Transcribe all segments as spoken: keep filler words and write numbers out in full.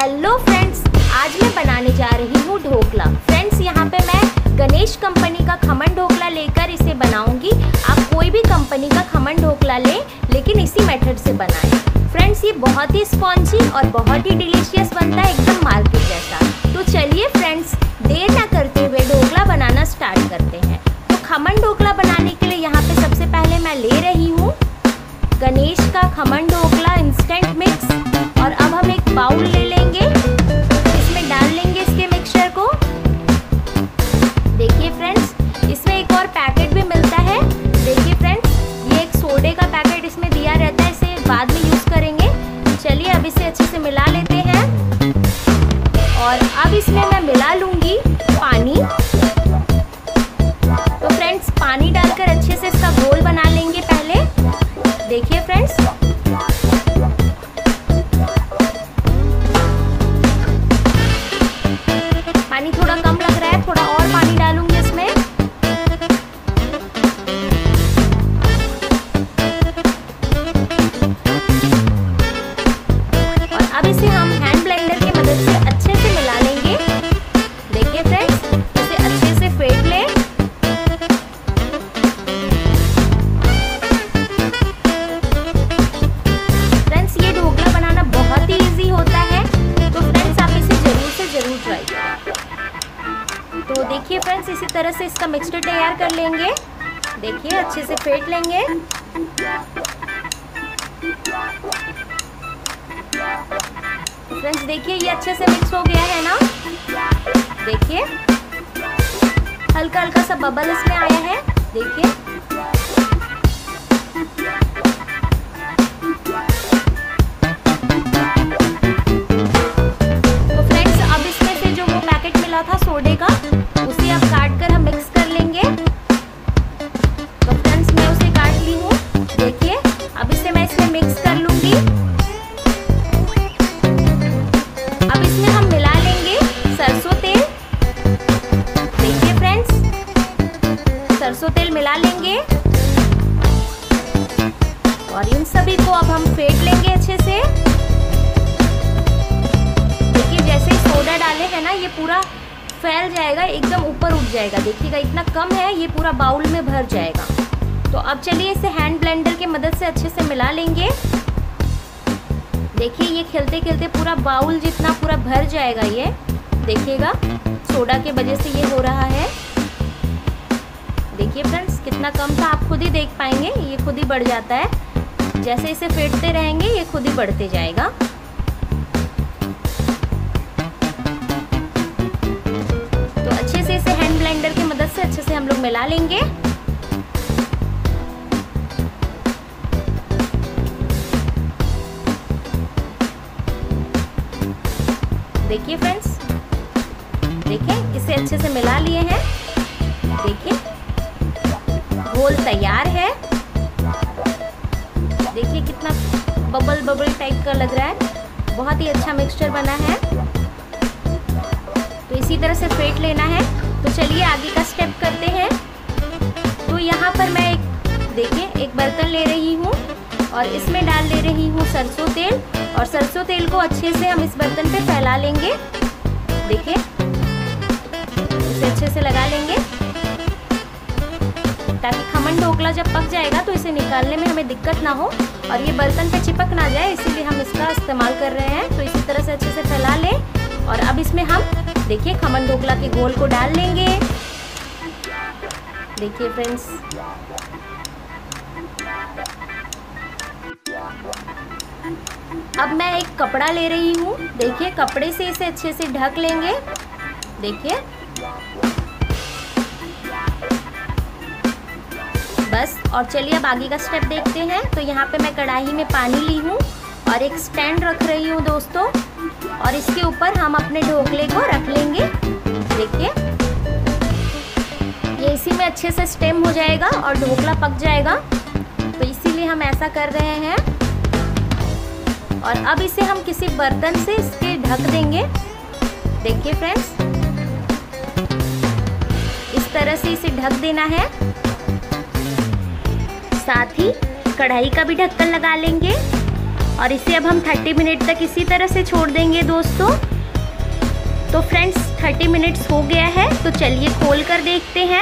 Hello friends, आज मैं बनाने जा रही हूँ ढोकला। फ्रेंड्स, यहाँ पे मैं गणेश कंपनी का खमन ढोकला लेकर इसे बनाऊंगी। आप कोई भी कंपनी का खमन ढोकला लें, लेकिन इसी मेथड से बनाएं। फ्रेंड्स, ये बहुत ही स्पॉन्जी और बहुत ही डिलीशियस बनता है, एकदम मार्केट जैसा। तो चलिए फ्रेंड्स, देर ना करते हुए ढोकला बनाना स्टार्ट करते हैं। तो खमन ढोकला बनाने के लिए यहाँ पे सबसे पहले मैं ले रही हूँ गणेश का खमन ढोकला इंस्टेंट मिक्स। और अब हम एक बाउल ले लेंगे, इसमें डाल लेंगे इसके मिक्सचर को। देखिए फ्रेंड्स, इसमें एक और पैकेट भी मिलता है। देखिए फ्रेंड्स, ये एक सोडे का पैकेट इसमें दिया रहता है, इसे बाद में यूज़ करेंगे। चलिए अब इसे अच्छे से मिला लेते हैं। और अब इसमें मैं मिला लूँगी पानी। तो फ्रेंड्स, पानी डालकर अच्छे से इसका घोल बना लेंगे पहले। देखिए फ्रेंड्स, पानी थोड़ा कम लग रहा है, थोड़ा और पानी डालूंगी इसमें। और अब इसे हम हैंड ब्लेंडर की मदद से अच्छे से मिला लेंगे। देखिए फ्रेंड्स, इसे अच्छे से फेंट लें। फ्रेंड्स, ये ढोकला बनाना बहुत ही इजी होता है, तो फ्रेंड्स आप इसे जरूर से जरूर ट्राई करें। तो देखिए फ्रेंड्स, इसी तरह से इसका मिक्सचर तैयार कर लेंगे। देखिए अच्छे से फेंट लेंगे। फ्रेंड्स देखिए, ये अच्छे से मिक्स हो गया है ना। देखिए हल्का हल्का सा बबल इसमें आया है। देखिए तो फ्रेंड्स, अब इसमें से जो वो पैकेट मिला था सोडे का, उसे अब काट कर हम मिक्स कर लेंगे। तो फ्रेंड्स, मैं उसे काट ली हूँ। देखिए अब इसे मैं इसमें मिक्स कर लूँगी। अब इसमें हम मिला लेंगे सरसों तेल। देखिए फ्रेंड्स, सरसों तेल मिला लेंगे और इन सभी को अब हम फेंट लेंगे अच्छे से। देखिए जैसे ही सोडा डाले है ना, ये पूरा फैल जाएगा, एकदम ऊपर उठ जाएगा। देखिएगा इतना कम है, ये पूरा बाउल में भर जाएगा। तो अब चलिए इसे हैंड ब्लेंडर की मदद से अच्छे से मिला लेंगे। देखिए ये खेलते खेलते पूरा बाउल जितना पूरा भर जाएगा ये। देखिएगा सोडा के वजह से ये हो रहा है। देखिए फ्रेंड्स, कितना कम था, आप खुद ही देख पाएंगे, ये खुद ही बढ़ जाता है। जैसे इसे फेंटते रहेंगे ये खुद ही बढ़ते जाएगा। तो अच्छे से इसे हैंड ब्लेंडर की मदद से अच्छे से हम लोग मिला लेंगे। देखिए फ्रेंड्स, देखिए इसे अच्छे से मिला लिए हैं। देखिए घोल तैयार है। देखिए कितना बबल बबल टाइप का लग रहा है, बहुत ही अच्छा मिक्सचर बना है। तो इसी तरह से फेंट लेना है। तो चलिए आगे का स्टेप करते हैं। तो यहाँ पर मैं एक देखिए एक बर्तन ले रही हूँ और इसमें डाल ले रही हूँ सरसों तेल। और सरसों तेल को अच्छे से हम इस बर्तन पे फैला लेंगे। देखिए इसे अच्छे से लगा लेंगे ताकि खमन ढोकला जब पक जाएगा तो इसे निकालने में हमें दिक्कत ना हो और ये बर्तन पे चिपक ना जाए, इसीलिए हम इसका इस्तेमाल कर रहे हैं। तो इसी तरह से अच्छे से फैला लें। और अब इसमें हम देखिए खमन ढोकला के घोल को डाल लेंगे। देखिए फ्रेंड्स, अब मैं एक कपड़ा ले रही हूँ। देखिए कपड़े से इसे अच्छे से ढक लेंगे। देखिए बस। और चलिए अब आगे का स्टेप देखते हैं। तो यहाँ पे मैं कढ़ाई में पानी ली हूँ और एक स्टैंड रख रही हूँ दोस्तों। और इसके ऊपर हम अपने ढोकले को रख लेंगे। देखिए ये इसी में अच्छे से स्टीम हो जाएगा और ढोकला पक जाएगा, तो इसीलिए हम ऐसा कर रहे हैं। और अब इसे हम किसी बर्तन से इसके ढक देंगे। देखिए फ्रेंड्स, इस तरह से इसे ढक देना है। साथ ही कढ़ाई का भी ढक्कन लगा लेंगे। और इसे अब हम तीस मिनट तक इसी तरह से छोड़ देंगे दोस्तों। तो फ्रेंड्स तीस मिनट्स हो गया है, तो चलिए खोल कर देखते हैं।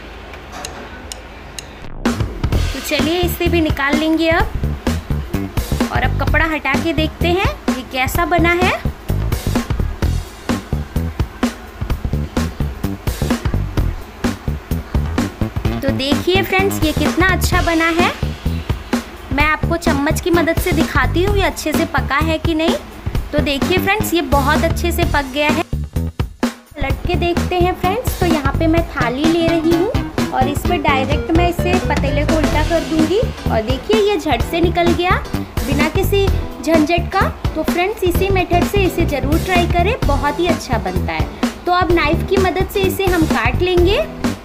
तो चलिए इसे भी निकाल लेंगे अब, और अब कपड़ा हटा के देखते हैं ये कैसा बना है। तो देखिए फ्रेंड्स ये कितना अच्छा बना है। मैं आपको चम्मच की मदद से दिखाती हूँ ये अच्छे से पका है कि नहीं। तो देखिए फ्रेंड्स ये बहुत अच्छे से पक गया है। पलट के देखते हैं फ्रेंड्स। तो यहाँ पे मैं थाली ले रही हूँ और इसमें डायरेक्ट मैं इसे पतीले को उल्टा कर दूंगी, और देखिए ये झट से निकल गया बिना किसी झंझट का। तो फ्रेंड्स इसी मेथड से इसे ज़रूर ट्राई करें, बहुत ही अच्छा बनता है। तो अब नाइफ की मदद से इसे हम काट लेंगे।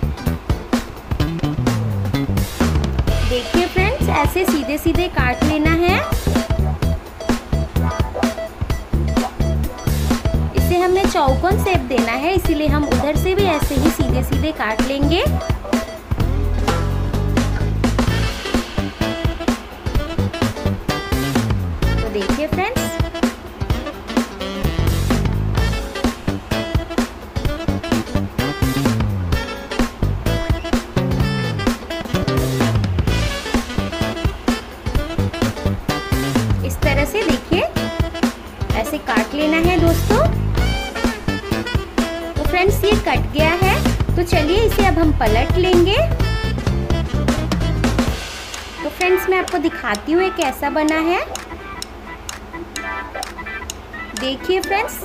देखिए फ्रेंड्स ऐसे सीधे सीधे काट लेना है। इसे हमें चौकोन शेप देना है, इसीलिए हम उधर से भी ऐसे ही सीधे सीधे काट लेंगे। तो देखिए फ्रेंड्स इस तरह से देखिए ऐसे काट लेना है दोस्तों। तो फ्रेंड्स ये कट गया है, तो चलिए इसे अब हम पलट लेंगे। तो फ्रेंड्स मैं आपको दिखाती हूँ ये कैसा बना है। देखिए फ्रेंड्स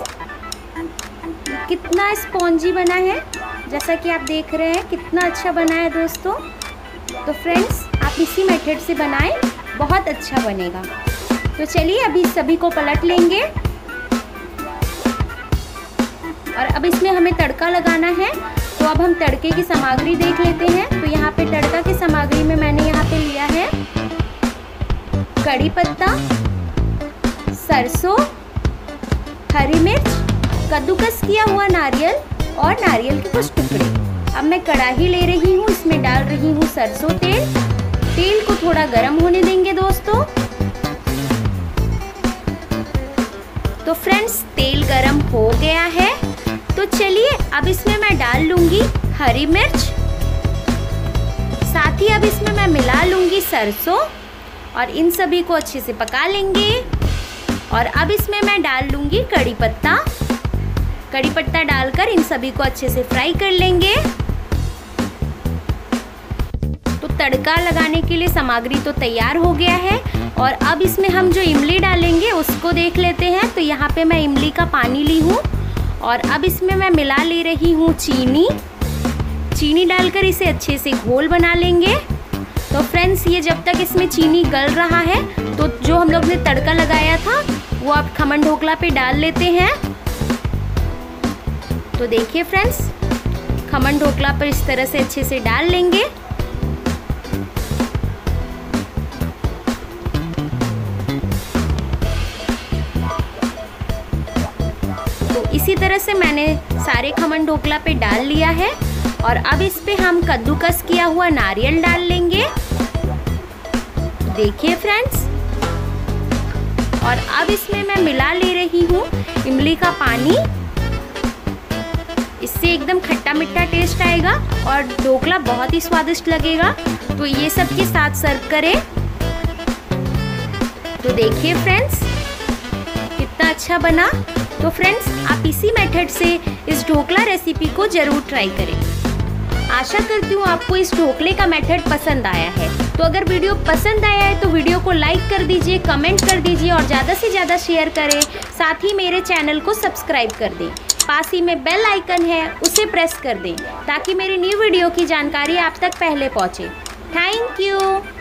कितना स्पॉन्जी बना है, जैसा कि आप देख रहे हैं कितना अच्छा बना है दोस्तों। तो फ्रेंड्स आप इसी मेथड से बनाएं, बहुत अच्छा बनेगा। तो चलिए अभी सभी को पलट लेंगे, और अब इसमें हमें तड़का लगाना है। तो अब हम तड़के की सामग्री देख लेते हैं। तो यहाँ पे तड़का की सामग्री में मैंने यहाँ पे लिया है कड़ी पत्ता, सरसों, हरी मिर्च, कद्दूकस किया हुआ नारियल और नारियल के कुछ टुकड़े। अब मैं कढ़ाई ले रही हूँ, इसमें डाल रही हूँ सरसों तेल। तेल को थोड़ा गर्म होने देंगे दोस्तों। तो फ्रेंड्स तेल गरम हो गया है, तो चलिए अब इसमें मैं डाल लूंगी हरी मिर्च, साथ ही अब इसमें मैं मिला लूंगी सरसों, और इन सभी को अच्छे से पका लेंगे। और अब इसमें मैं डाल लूंगी कड़ी पत्ता। कड़ी पत्ता डालकर इन सभी को अच्छे से फ्राई कर लेंगे। तो तड़का लगाने के लिए सामग्री तो तैयार हो गया है, और अब इसमें हम जो इमली डालेंगे उसको देख लेते हैं। तो यहाँ पे मैं इमली का पानी ली हूँ, और अब इसमें मैं मिला ले रही हूँ चीनी। चीनी डालकर इसे अच्छे से घोल बना लेंगे। तो फ्रेंड्स ये जब तक इसमें चीनी गल रहा है, तो जो हम लोग ने तड़का लगाया था वो आप खमन ढोकला पे डाल लेते हैं। तो देखिए फ्रेंड्स खमन ढोकला पर इस तरह से अच्छे से डाल लेंगे। इसी तरह से मैंने सारे खमन ढोकला पे डाल लिया है, और अब इस पे हम कद्दूकस किया हुआ नारियल डाल लेंगे। देखिए फ्रेंड्स, और अब इसमें मैं मिला ले रही हूँ इमली का पानी। इससे एकदम खट्टा मीठा टेस्ट आएगा और ढोकला बहुत ही स्वादिष्ट लगेगा। तो ये सब के साथ सर्व करें। तो देखिए फ्रेंड्स कितना अच्छा बना। तो फ्रेंड्स आप इसी मेथड से इस ढोकला रेसिपी को ज़रूर ट्राई करें। आशा करती हूँ आपको इस ढोकले का मेथड पसंद आया है। तो अगर वीडियो पसंद आया है तो वीडियो को लाइक कर दीजिए, कमेंट कर दीजिए और ज़्यादा से ज़्यादा शेयर करें। साथ ही मेरे चैनल को सब्सक्राइब कर दें। पास ही में बेल आइकन है उसे प्रेस कर दें ताकि मेरी न्यू वीडियो की जानकारी आप तक पहले पहुँचे। Thank you.